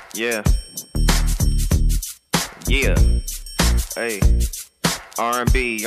Yeah. Yeah. Hey. R&B.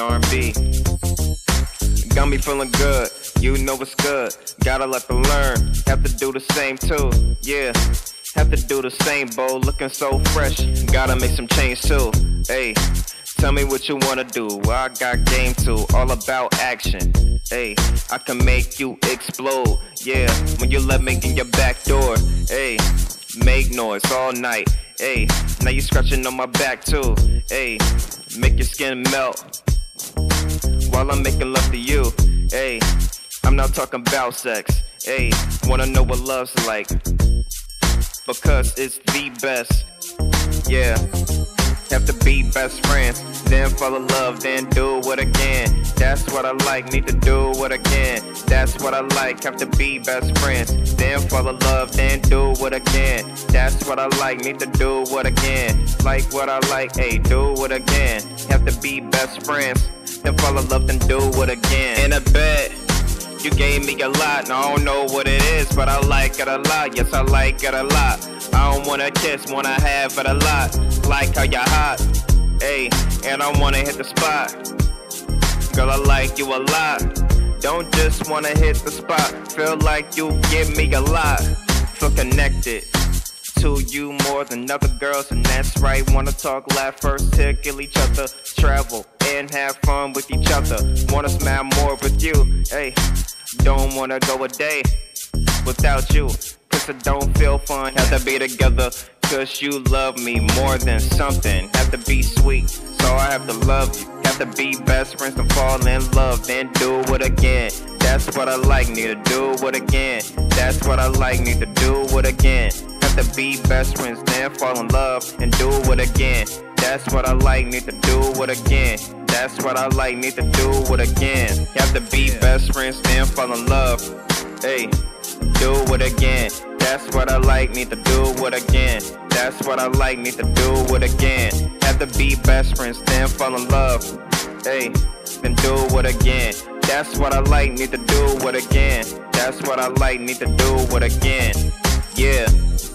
Got me feeling good. You know it's good. Gotta let them learn. Have to do the same too. Yeah. Have to do the same, bo. Looking so fresh. Gotta make some change too. Hey. Tell me what you wanna do. I got game too. All about action. Hey. I can make you explode. Yeah. When you let me in your back door. Hey. Make noise all night. Hey. Now you scratching on my back too. Hey. Make your skin melt while I'm making love to you. Hey. I'm not talking about sex. Hey. Wanna know what love's like? Because it's the best. Yeah. Have to be best friends, then fall in love, then do it again. That's what I like, need to do it again. That's what I like, have to be best friends, then fall in love, then do it again. That's what I like, need to do it again. Like what I like, hey, do it again. Have to be best friends, then fall in love, then do it again. In a bed, you gave me a lot, and I don't know what it is, but I like it a lot, yes I like it a lot. I don't wanna kiss, wanna have it a lot. Like how you're hot, ayy, and I wanna hit the spot. Girl, I like you a lot. Don't just wanna hit the spot. Feel like you give me a lot. Feel connected to you more than other girls, and that's right. Wanna talk, laugh first, tickle each other, travel and have fun with each other. Wanna smile more with you, ayy. Don't wanna go a day without you, cause it don't feel fun. Have to be together, cause you love me more than something. Have to be sweet, so I have to love you. Have to be best friends to fall in love, then do it again. That's what I like, need to do it again. That's what I like, need to do it again. Have to be best friends, then fall in love, and do it again. That's what I like, need to do it again. That's what I like, need to do it again. Have to be best friends, then fall in love. Hey, do it again. That's what I like, need to do it again. That's what I like, need to do it again. Have to be best friends, then fall in love. Hey, then do it again. That's what I like, need to do it again. That's what I like, need to do it again. Yeah.